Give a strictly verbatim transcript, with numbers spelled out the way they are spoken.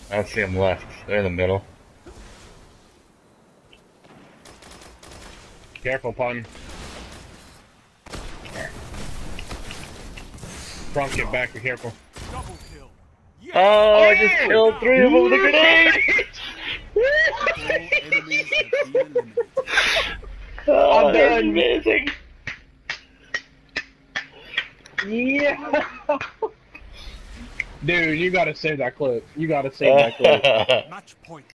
I see them left. They're in the middle. Careful, pun. Front, get back, be careful. Double kill. Yes. Oh, I just killed three of them with a grenade! All enemies have been eliminated. Oh, I'm that's done. amazing! Yeah! Dude, you gotta save that clip. You gotta save that clip. Match point.